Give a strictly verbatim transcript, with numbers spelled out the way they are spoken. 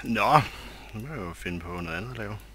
Nå, nu må jeg jo finde på noget andet at lave.